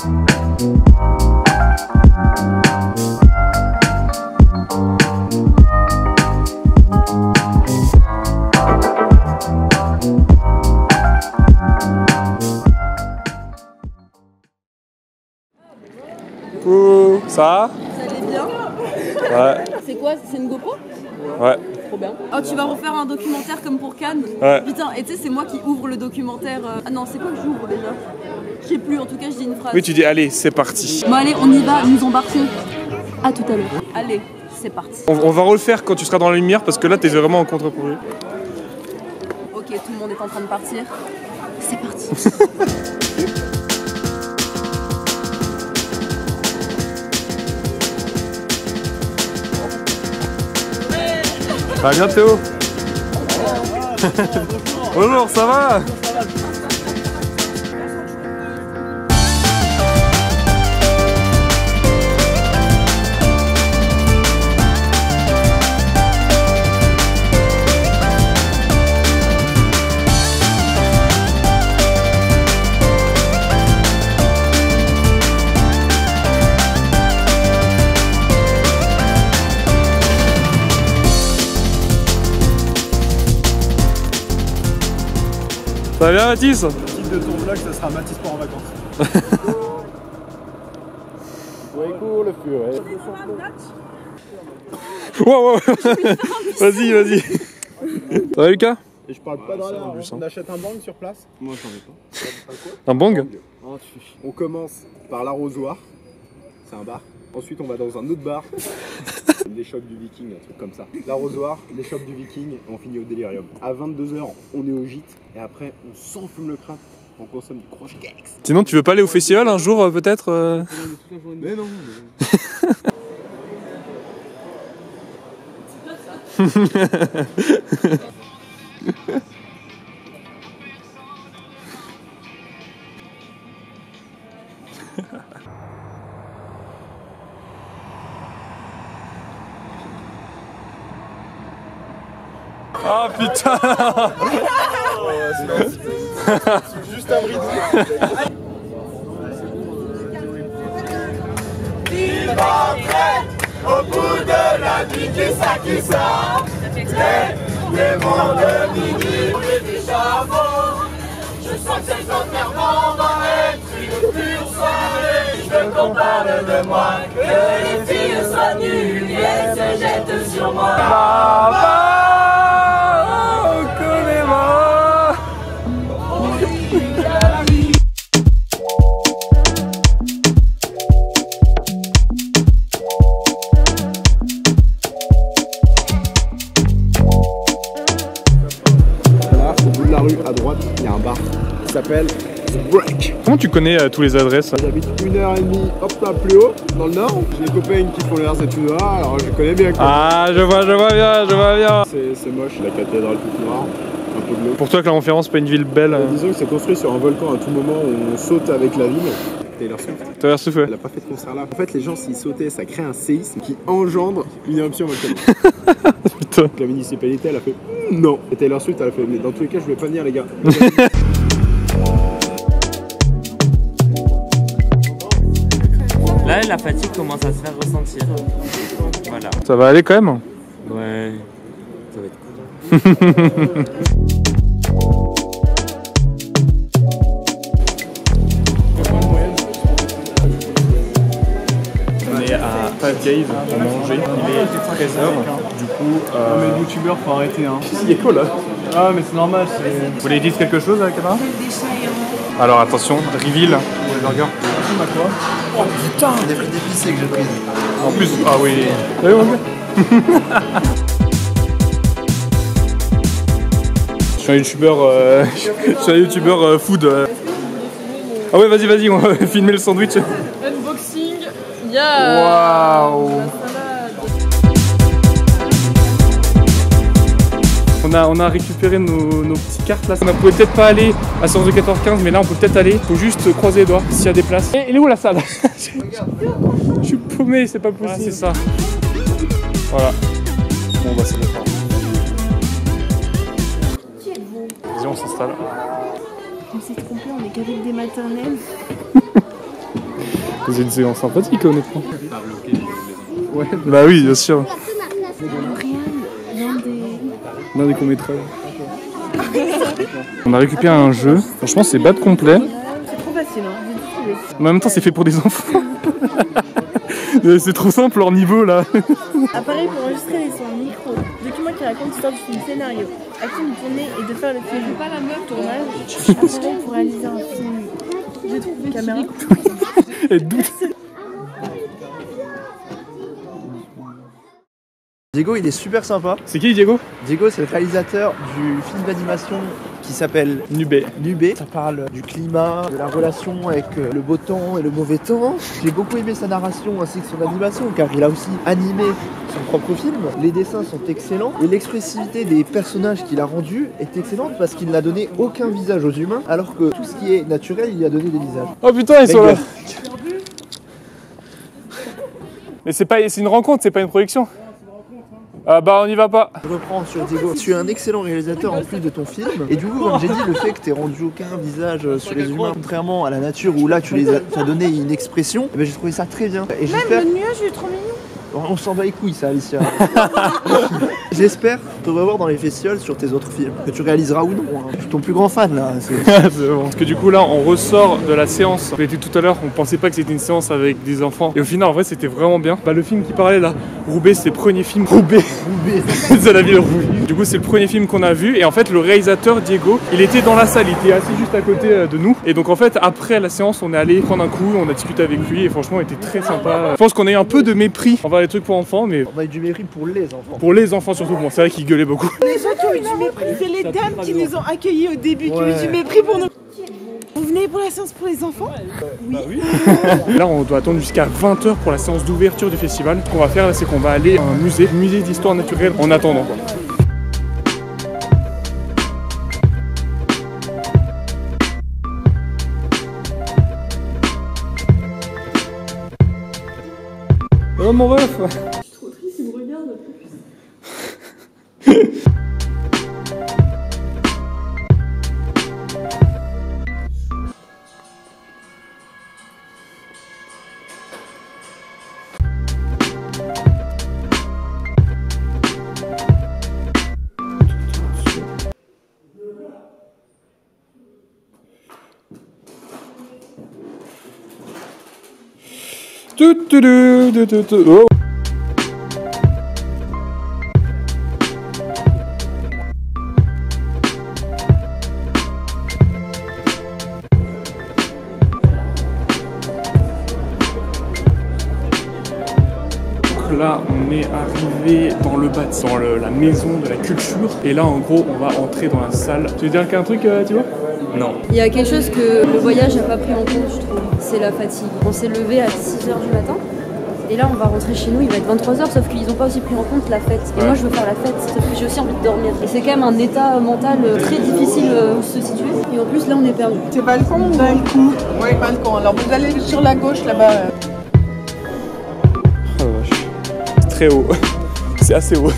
Coucou, ça va? Ça allait bien? Ouais. C'est quoi? C'est une GoPro? Ouais. Trop bien. Oh, tu vas refaire un documentaire comme pour Cannes? Ouais. Putain, et tu sais, c'est moi qui ouvre le documentaire. Ah non, c'est quoi que j'ouvre déjà? Je sais plus, en tout cas, je dis une phrase. Oui, tu dis allez, c'est parti. Bon, allez, on y va, nous embarquons. À tout à l'heure. Allez, c'est parti. On va refaire quand tu seras dans la lumière parce que là, t'es vraiment en contre-courant. Ok, tout le monde est en train de partir. C'est parti. Ça va bien Théo? Bonjour, ça va? Ça va bien Mathis? Le titre de ton vlog, ça sera Mathis part en vacances. Ouais, court le feu, ouais. Wow, wow. Vas-y, vas-y. Ça va Lucas? Et je parle pas de rien, on achète un bang sur place. Moi j'en ai pas. Un bang? On commence par l'arrosoir, c'est un bar. Ensuite on va dans un autre bar, les shops du Viking, un truc comme ça. L'arrosoir, les shops du Viking, et on finit au Delirium. À 22 h, on est au gîte, et après on s'enfume le crâne, on consomme du croche cakes. Sinon, tu veux pas aller au festival un jour peut-être Mais non, Ah putain. c'est juste un bridou. Il rentrait au bout de la nuit qui sort. Les monts de minuit, les chameaux. Je sens que cet enterrement va être une pure soirée. Je veux qu'on parle de moi, que les filles soient nues et se jettent sur moi. Là, au bout de la rue, à droite, il y a un bar qui s'appelle The Break. Comment tu connais tous les adresses? J'habite 1h30 hop là plus haut, dans le nord. J'ai des copains qui font les RZ1A, alors je connais bien. Ah, je vois bien, je vois bien. C'est moche, la cathédrale toute noire, un peu glauque. Pour toi, Clermont-Ferrand, c'est pas une ville belle? Disons que c'est construit sur un volcan à tout moment où on saute avec la ville. Taylor Swift. Taylor Swift, ouais. Elle a pas fait de concert là. En fait, les gens, s'ils sautaient, ça crée un séisme qui engendre une éruption volcanique. Putain. La municipalité, elle a fait non. Et Taylor Swift, elle a fait mais dans tous les cas, je vais pas venir, les gars. Là, la fatigue commence à se faire ressentir. Voilà. Ça va aller quand même? Ouais, ça va être cool. On est à Five Guys pour manger, il est 13h, du coup... Mais les youtubeurs, faut arrêter, hein. Il est cool là. Ah, mais c'est normal, c'est. Vous voulez dire quelque chose à la caméra? Alors attention, reveal pour les burgers. Oh putain! C'est des frites épicées que j'ai prises. En plus, ah oui. Oui, Je suis un youtubeur, food. Ah ouais, vas-y, on va filmer le sandwich. Unboxing, yeah. Waouh. On a récupéré nos petites cartes là. On ne pouvait peut-être pas aller à séance de 14h15, mais là on peut peut-être aller. Faut juste croiser les doigts s'il y a des places. Et elle est où la salle? Je suis paumé, c'est pas possible. Voilà, c'est ça. Voilà. Bon bah c'est le temps. Vas-y, on s'installe. On s'est trompé, on est qu'avec des maternelles. C'est une séance sympathique, honnêtement. Ouais. Bah oui, bien sûr. L'un des courts-métrages. On a récupéré un jeu. Franchement, c'est bad complet. C'est trop facile, hein. Mais en même temps, c'est fait pour des enfants. C'est trop simple leur niveau là. Appareil pour enregistrer les sons, micro, document qui raconte l'histoire du film, scénario, action de tournée et de faire le film. Je pas la meuf, tournage, appareil pour réaliser un film. Je trouve caméra. Et doute. Diego, il est super sympa. C'est qui Diego? Diego, c'est le réalisateur du film d'animation qui s'appelle Nubé. Nubé. Ça parle du climat, de la relation avec le beau temps et le mauvais temps. J'ai beaucoup aimé sa narration ainsi que son animation car il a aussi animé son propre film. Les dessins sont excellents et l'expressivité des personnages qu'il a rendus est excellente parce qu'il n'a donné aucun visage aux humains alors que tout ce qui est naturel, il y a donné des visages. Oh putain, ils sont là. Mais c'est une rencontre, c'est pas une production. Ah bah on y va pas. Je reprends sur Diego. Tu es un excellent réalisateur en plus de ton film. Et du coup, comme j'ai dit, le fait que tu aies rendu aucun visage sur les humains, contrairement à la nature où là tu as donné une expression, eh ben, j'ai trouvé ça très bien. Et j'espère... Même le nuage, il est trop mignon. On s'en bat les couilles ça, Alicia. J'espère te revoir dans les festivals sur tes autres films. Que tu réaliseras ou non. Hein. Je suis ton plus grand fan là. C'est bon. Parce que du coup là on ressort de la séance. On était tout à l'heure, on pensait pas que c'était une séance avec des enfants. Et au final en vrai c'était vraiment bien. Bah le film qui parlait là, Roubaix, c'est le premier film. Roubaix. C'est la ville de Roubaix. Du coup c'est le premier film qu'on a vu. Et en fait le réalisateur Diego, il était dans la salle, il était assis juste à côté de nous. Et donc en fait après la séance on est allé prendre un coup, on a discuté avec lui et franchement il était très sympa. Je pense qu'on a eu un peu de mépris envers les trucs pour enfants, mais on a eu du mépris pour les enfants. Pour les enfants surtout, bon c'est vrai qu'ils gueulaient beaucoup. Les gens qui ont eu du mépris, c'est les dames qui nous ont accueillis au début, qui ont eu du mépris pour nous. Vous venez pour la séance pour les enfants? Oui. Bah oui. Là on doit attendre jusqu'à 20 h pour la séance d'ouverture du festival. Ce qu'on va faire là c'est qu'on va aller à un musée d'histoire naturelle en attendant quoi. Oh mon ref. Je suis trop triste, il me regarde. Oh. Là on est arrivé dans le bâtiment, dans la maison de la culture et là en gros on va entrer dans la salle. Tu veux dire qu'un truc tu vois? Non. Il y a quelque chose que le voyage n'a pas pris en compte, je trouve, c'est la fatigue. On s'est levé à 6 h du matin et là on va rentrer chez nous, il va être 23 h, sauf qu'ils n'ont pas aussi pris en compte la fête. Et moi je veux faire la fête, sauf que j'ai aussi envie de dormir. Et c'est quand même un état mental très difficile où se situer. Et en plus là on est perdu. C'est balcon ou balcon? Oui, balcon. Alors vous allez sur la gauche là-bas. Oh vache. C'est très haut. C'est assez haut.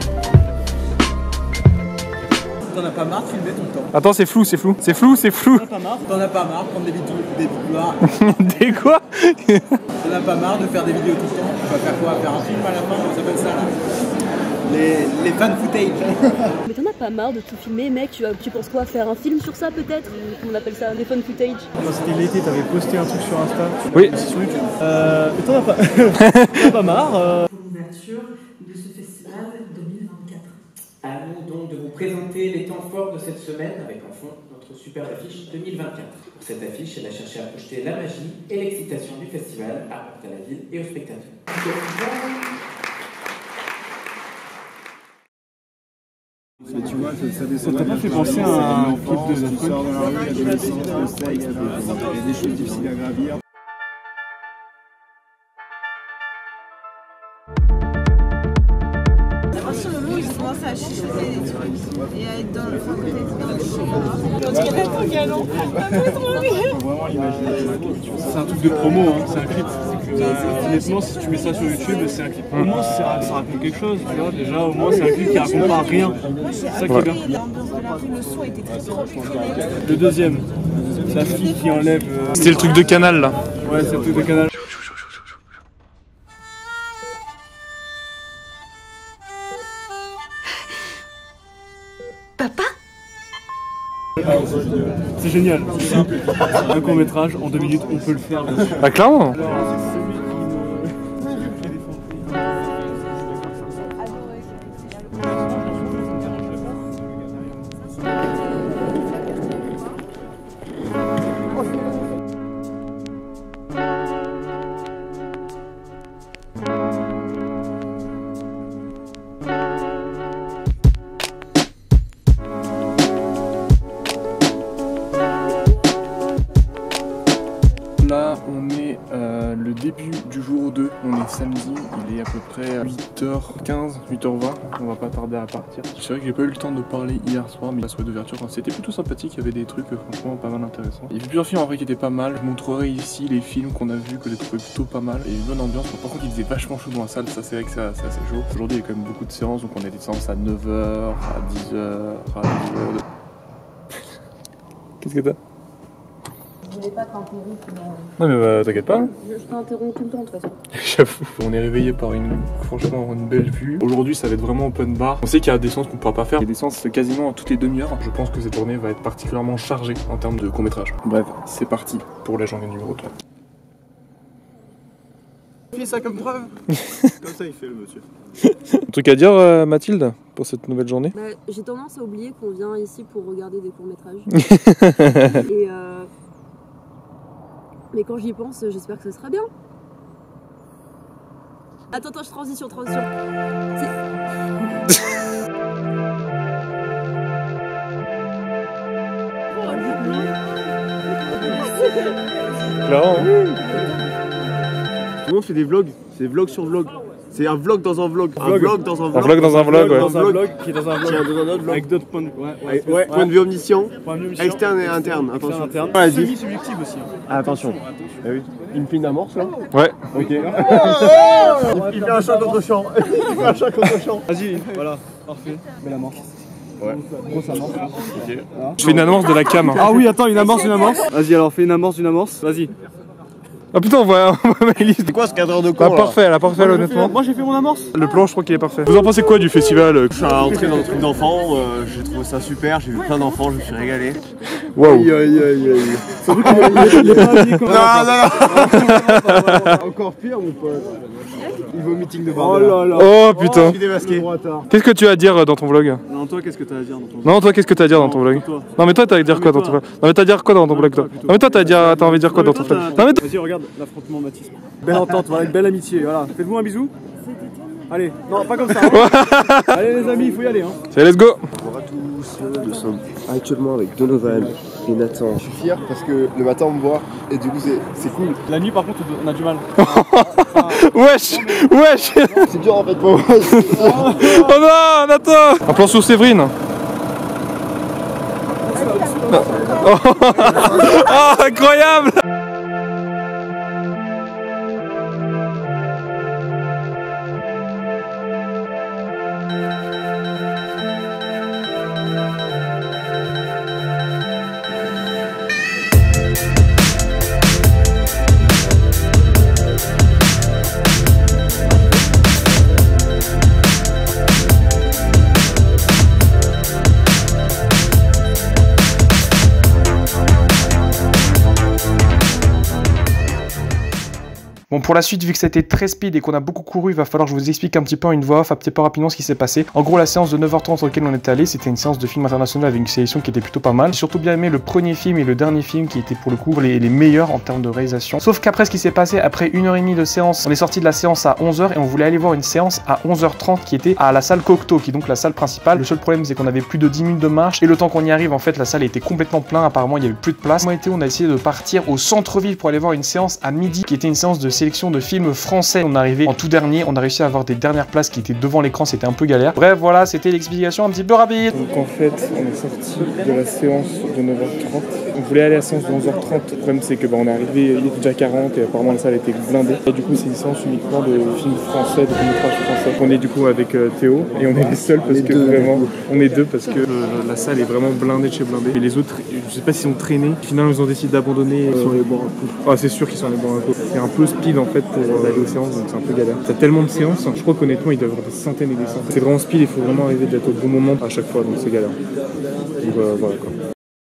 T'en as pas marre de filmer tout le temps? Attends, c'est flou. T'en as pas marre de prendre des vidéos, des couloirs? Des quoi? T'en as pas marre de faire des vidéos tout le temps? Tu vas faire quoi? Faire un film à la fin? On s'appelle ça là? Les fan footage. Mais t'en as pas marre de tout filmer, mec? Tu penses quoi? Faire un film sur ça peut-être? On appelle ça des fun footage. Quand c'était l'été, t'avais posté un truc sur Insta. Oui. Sur YouTube. Mais t'en as pas marre L'ouverture de ce festival 2024. À nous donc de vous présenter les temps forts de cette semaine avec en fond notre superbe affiche 2024. Pour cette affiche, elle a cherché à projeter la magie et l'excitation du festival à apporter à la ville et aux spectateurs. Tu vois, ça t'a pas fait penser à un clip de The Fun? Il y a des choses difficiles à gravir. Ils commencent à chuchoter des trucs et à être dans le fond de on dirait ton galon. Vraiment l'imaginer. C'est un truc de promo, hein. C'est un clip. Honnêtement, si tu mets ça sur YouTube, c'est un clip. Au moins, ça raconte quelque chose. Tu vois, déjà, au moins, c'est un clip qui raconte pas rien. C'est ça qui est bien. L'ambiance de la rue, le son était très propre. Le deuxième, c'est la fille qui enlève. C'était le truc de Canal là. Ouais, c'est le truc de Canal. C'est génial, c'est simple. Un court métrage en 2 minutes, on peut le faire. Bah clairement. Là on est le début du jour 2, on est samedi, il est à peu près 8h15, 8h20, on va pas tarder à partir. C'est vrai que j'ai pas eu le temps de parler hier soir, mais la soirée d'ouverture c'était plutôt sympathique, il y avait des trucs franchement pas mal intéressants. Il y avait plusieurs films en vrai qui étaient pas mal, je montrerai ici les films qu'on a vus que j'ai trouvé plutôt pas mal, et une bonne ambiance. Par contre il faisait vachement chaud dans la salle, ça c'est vrai que c'est assez chaud. Aujourd'hui il y a quand même beaucoup de séances, donc on a des séances à 9h, à 10h, à 10h. Qu'est-ce que t'as? Je voulais pas t'interrompre. Non mais t'inquiète pas. Je t'interromps tout le temps de toute façon. J'avoue. On est réveillé par franchement une belle vue. Aujourd'hui ça va être vraiment open bar. On sait qu'il y a des séances qu'on pourra pas faire. Il y a des séances quasiment toutes les demi-heures. Je pense que cette journée va être particulièrement chargée en termes de court-métrage. Bref, c'est parti pour la journée numéro 3. Fais ça comme preuve. Comme ça il fait le monsieur. Un truc à dire Mathilde pour cette nouvelle journée? J'ai tendance à oublier qu'on vient ici pour regarder des courts-métrages. Et mais quand j'y pense, j'espère que ça sera bien. Attends, transition. Clairement. Tout le monde fait des vlogs, c'est vlog sur vlog. C'est un vlog dans un vlog. Un vlog dans un vlog. Un vlog dans un vlog, ouais. Dans un vlog qui est dans un vlog. Qui est dans un autre vlog. Avec d'autres points de vue. Point de vue omniscient. Externe et interne. Attention. Semi-subjectif aussi. Ah, attention. Ah oui. Il me fait une amorce là? Ouais. Ok. Il fait un chant contre chant. Vas-y, voilà. Parfait. Belle amorce. Ouais. Grosse amorce. Ok. Je fais une annonce de la cam. Ah oui, attends, une amorce. Vas-y, alors fais une amorce. Vas-y. Ah putain, on voit Maëlys. C'est quoi ce cadre de con là? Parfait, elle a parfait honnêtement. Moi j'ai fait mon amorce. Le plan, je crois qu'il est parfait. Vous en pensez quoi du festival? Je suis entré dans le truc d'enfant, j'ai trouvé ça super, j'ai vu plein d'enfants, je me suis régalé. Waouh. Aïe. Surtout qu'il est pas habillé comme Non. Encore pire mon pote. Il va au meeting de bordel. Oh là là. Oh putain. Je suis démasqué. Qu'est-ce que tu as à dire dans ton vlog? Non, toi qu'est-ce que t'as à dire dans ton vlog? Non, toi qu'est-ce que t'as à dire dans ton vlog? Non mais toi t'as à dire quoi dans ton vlog? Non mais t'as à dire quoi dans ton vlog toi? Non mais toi t'as envie de dire quoi dans ton vlog? Non mais vas-y, regarde l'affrontement Mathis. Belle entente, voilà, une belle amitié, voilà. Faites-vous un bisou. Allez, non, pas comme ça. Hein. Allez les amis, il faut y aller. Hein. C'est let's go. Bonjour à tous, nous sommes actuellement avec Donovan et Nathan. Je suis fier parce que le matin on me voit et du coup c'est cool. La nuit par contre on a du mal. Wesh. C'est dur en fait pour moi. Oh non, Nathan. Un plan sur Séverine. Oh, incroyable. Bon, pour la suite, vu que ça a été très speed et qu'on a beaucoup couru, il va falloir que je vous explique un petit peu en une voix off, un petit peu rapidement ce qui s'est passé. En gros, la séance de 9h30 sur laquelle on était allé, c'était une séance de film international avec une sélection qui était plutôt pas mal. J'ai surtout bien aimé le premier film et le dernier film qui étaient pour le coup les meilleurs en termes de réalisation. Sauf qu'après, ce qui s'est passé, après 1h30 de séance, on est sorti de la séance à 11h et on voulait aller voir une séance à 11h30 qui était à la salle Cocteau, qui est donc la salle principale. Le seul problème, c'est qu'on avait plus de 10 minutes de marche et le temps qu'on y arrive, en fait, la salle était complètement pleine. Apparemment, il y avait plus de place. On a essayé de partir au centre-ville pour aller voir une séance à midi qui était une séance de sélection de films français. On est arrivé en tout dernier, on a réussi à avoir des dernières places qui étaient devant l'écran, c'était un peu galère. Bref, voilà, c'était l'explication un petit peu rapide. Donc en fait, on est sorti de la séance de 9h30. On voulait aller à la séance de 11h30. Le problème, c'est que on est arrivé, il était déjà 40 et apparemment la salle était blindée. Et du coup, c'est une séance uniquement de films français, de courts-métrages français. On est du coup avec Théo et on est les seuls parce que vraiment, on est deux parce que la salle est vraiment blindée de chez blindée. Et les autres, je sais pas s'ils ont traîné. Finalement, ils ont décidé d'abandonner. Ils sont allés boire un coup. Ah, c'est sûr qu'ils sont allés boire un coup. C'est un peu speed en fait pour aller aux séances, donc c'est un peu galère. T'as tellement de séances, je crois qu'honnêtement il doit y avoir des centaines et des centaines. C'est vraiment speed, il faut vraiment arriver d'être au bon moment à chaque fois, donc c'est galère. Donc voilà quoi.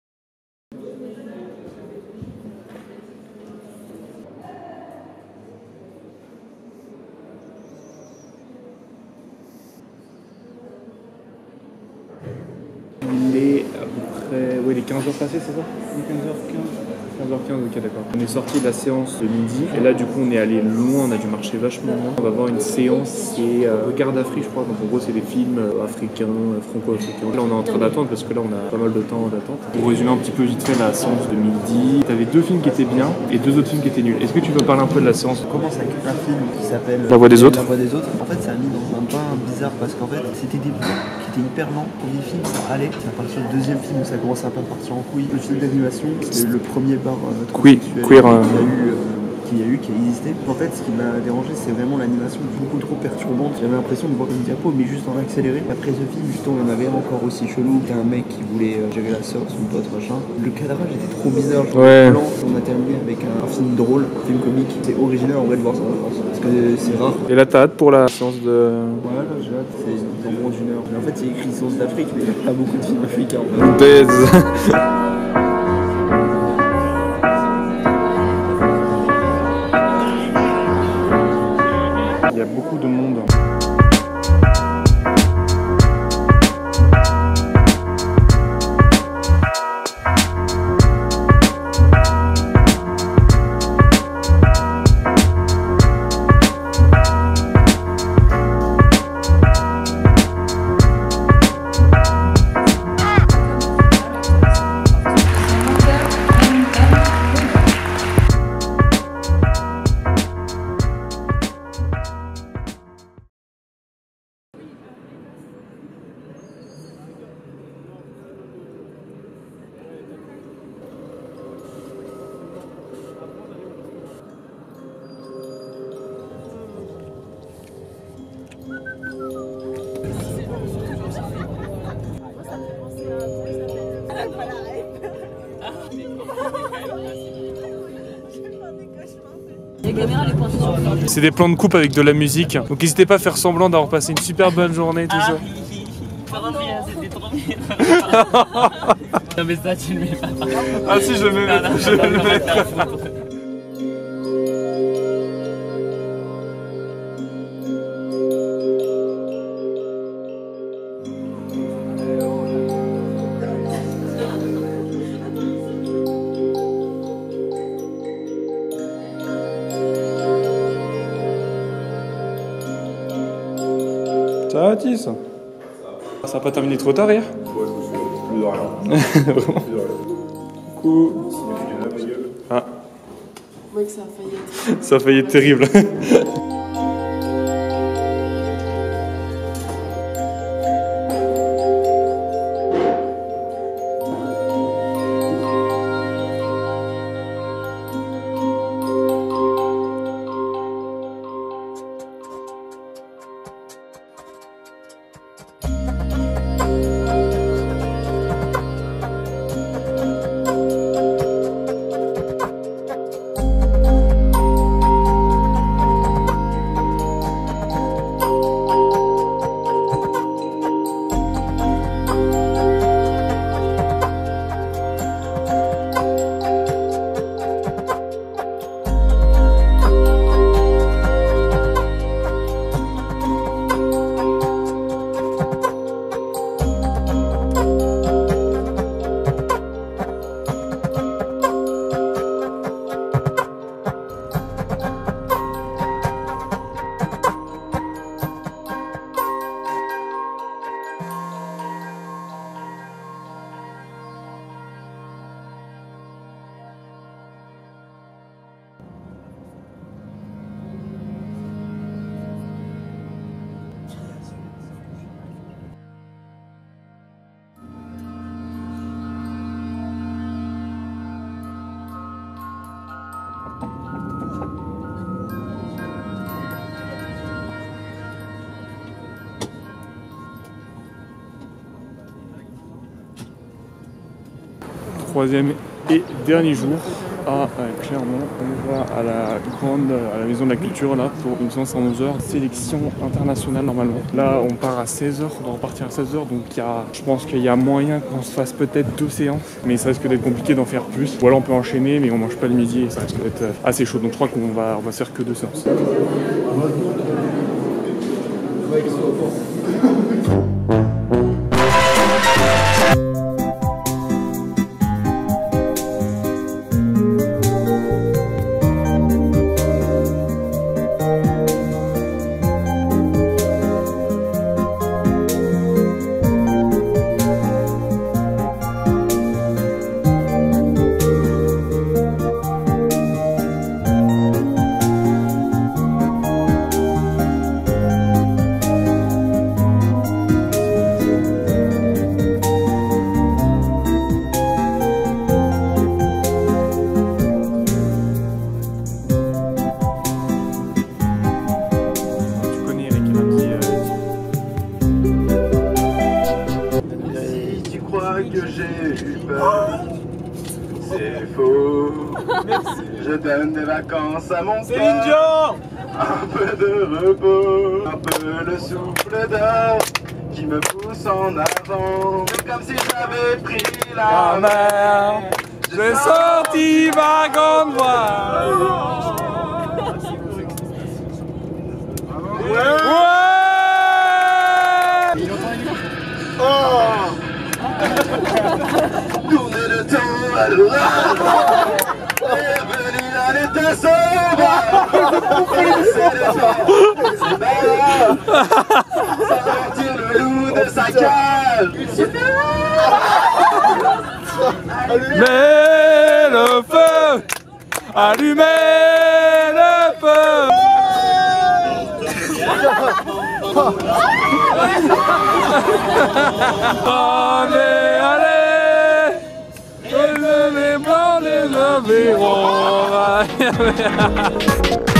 à peu près... Oui, les 15h passées, c'est ça? 15h15, ok d'accord. On est sorti de la séance de midi et là du coup on est allé loin, on a dû marcher vachement loin. On va voir une séance qui est Regarde Afrique je crois, donc en gros c'est des films africains, franco-africains. Là on est en train d'attendre parce que là on a pas mal de temps d'attente. Pour résumer un petit peu vite fait la séance de midi, t'avais 2 films qui étaient bien et 2 autres films qui étaient nuls. Est-ce que tu peux parler un peu de la séance? On commence avec un film qui s'appelle La Voix des Autres. La Voix des Autres. En fait ça a mis dans un bain bizarre parce qu'en fait c'était des plans qui étaient hyper lents. Premier film ça allait, c'est à partir du deuxième film où ça commence à pas partir en couille. Le film d'animation c'est le premier bar queer qui a existé. En fait, ce qui m'a dérangé, c'est vraiment l'animation beaucoup trop perturbante. J'avais l'impression de voir une diapo, mais juste en accéléré. Après ce film, justement, il y en avait encore aussi chelou. Il y a un mec qui voulait gérer la sœur, son pote, machin. Le cadrage était trop bizarre. Ouais. On a terminé avec un film drôle, un film comique. C'est original en vrai de voir ça en France, parce que c'est rare. Et là, t'as hâte pour la séance de... Ouais, là, j'ai hâte. C'est en gros d'une heure. Mais en fait, c'est écrit séance d'Afrique, mais il y a pas beaucoup de films africains. En fait. Il y a beaucoup de monde. C'est des plans de coupe avec de la musique. Donc n'hésitez pas à faire semblant d'avoir passé une super bonne journée, tout ça. C'était trop bien. Non mais ça tu le mets pas. Ah si, je le mets. Je le mets. Ça va, Tis? Ça va pas terminé trop tard hier? Ouais, je me souviens plus de rien. Vraiment? Coucou. Ah. Ouais, que ça a failli être. Ça a failli être terrible. Troisième et dernier jour. Ah, clairement, on va à la maison de la culture là pour une séance à 11h, sélection internationale normalement. Là, on part à 16h, on doit repartir à 16h, donc je pense qu'il y a moyen qu'on se fasse peut-être 2 séances, mais ça risque d'être compliqué d'en faire plus. Ou alors on peut enchaîner, mais on mange pas le midi et ça risque d'être assez chaud. Donc je crois qu'on va faire que 2 séances. que j'ai eu peur. C'est faux. Je donne des vacances à mon corps. Un peu de repos, un peu le souffle d'or qui me pousse en avant. C'est comme si j'avais pris la mer. J'ai sorti ma grande voix. Tourner le temps à l'orage. Bienvenue à l'état sauvage. C'est le temps, c'est bas. Sortir le loup de sa cage. Allumez le feu, allumez le feu. Allez, allez, les blancs, les verrons.